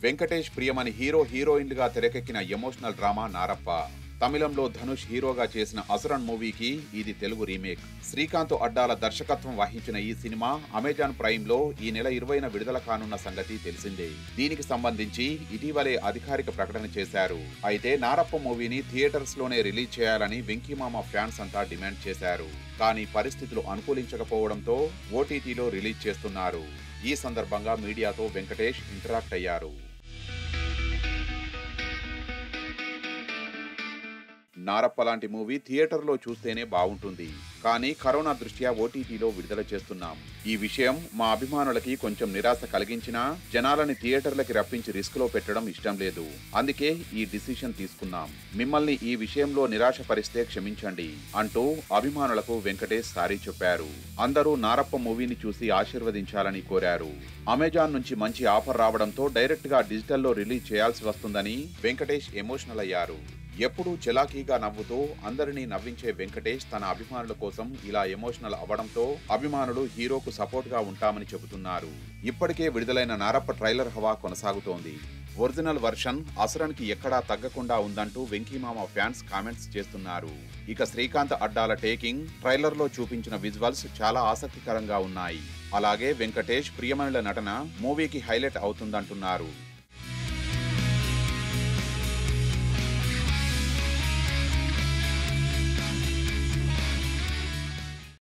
వెంకటేష్ ప్రియమణి హీరోయిన్లుగా తెరకెక్కిన emotional drama Narappa. తమిళంలో ధనుష్ హీరోగా చేసిన అసురన్ మూవీకి ఇది తెలుగు రీమేక్. శ్రీకాంత్ అడ్డాల దర్శకత్వం వహించిన ఈ సినిమా అమెజాన్ ప్రైమ్ లో ఈ నెల 20న విడుదల కానున్న సంగతి తెలిసిందే. దీనికి సంబంధించి ఇటీవలే అధికారిక ప్రకటన చేశారు. అయితే నారప్ప మూవీని థియేటర్స్ లోనే రిలీజ్ చేయాలని వెంకీమామ ఫ్యాన్స్ అంతా డిమాండ్ చేశారు. కానీ పరిస్థితులు అనుకూలించకపోవడంతో ఓటీటీలో రిలీజ్ చేస్తున్నారు. ఈ సందర్భంగా మీడియాతో వెంకటేష్ ఇంటరాక్ట్ అయ్యారు. నారప్ప లాంటి మూవీ థియేటర్లో చూస్తేనే బాగుంటుంది, కానీ కరోనా దృష్ట్యా ఓటీటీలో విడుదల చేస్తున్నాం. ఈ విషయం మా అభిమానులకి కొంచెం నిరాశ కలిగించినా జనాలని థియేటర్లకి రప్పించి రిస్క్ లో పెట్టడం ఇష్టం లేదు. అందుకే ఈ డిసిషన్ తీసుకున్నాం. మిమ్మల్ని ఈ విషయంలో నిరాశపరిస్తే క్షమించండి అంటూ అభిమానులకు వెంకటేష్ సారీ చెప్పారు. అందరూ నారప్ప మూవీని చూసి ఆశీర్వదించాలని కోరారు. అమెజాన్ నుంచి మంచి ఆఫర్ రావడంతో డైరెక్ట్ గా డిజిటల్లో రిలీజ్ చేయాల్సి వస్తుందని వెంకటేష్ ఎమోషనల్ అయ్యారు. ఎప్పుడూ చలాకీగా నవ్వుతూ అందరినీ నవ్వించే వెంకటేష్ తన అభిమానుల కోసం ఇలా ఎమోషనల్ అవ్వడంతో అభిమానులు హీరోకు సపోర్ట్ గా ఉంటామని చెబుతున్నారు. ఇప్పటికే విడుదలైన నారప్ప ట్రైలర్ హవా కొనసాగుతోంది. ఒరిజినల్ వర్షన్ అసురన్ కి ఎక్కడా తగ్గకుండా ఉందంటూ వెంకీమామ ఫ్యాన్స్ కామెంట్స్ చేస్తున్నారు. ఇక శ్రీకాంత్ అడ్డాల టేకింగ్, ట్రైలర్ లో చూపించిన విజువల్స్ చాలా ఆసక్తికరంగా ఉన్నాయి. అలాగే వెంకటేష్ ప్రియమణుల నటన మూవీకి హైలైట్ అవుతుందంటున్నారు.